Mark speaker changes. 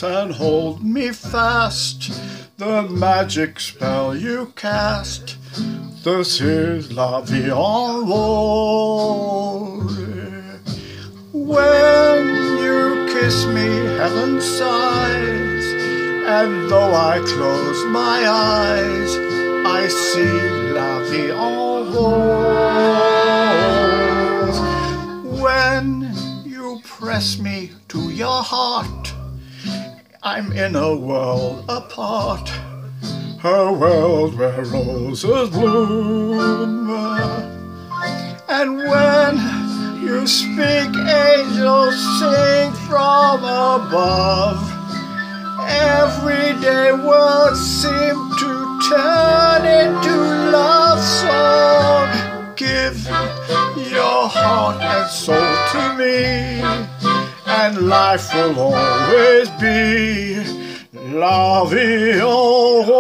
Speaker 1: close and hold me fast. The magic spell you cast. This is la vie en rose. When you kiss me, heaven sighs, and though I close my eyes, I see la vie en rose. When you press me to your heart, I'm in a world apart, a world where roses bloom. And when you speak, angels sing from above. Everyday words seem to turn into love song. Give your heart and soul to me, and life will always be la vie en